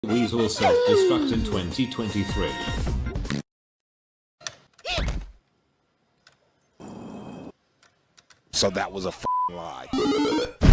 Wiis will self-destruct in 2023. So that was a lie.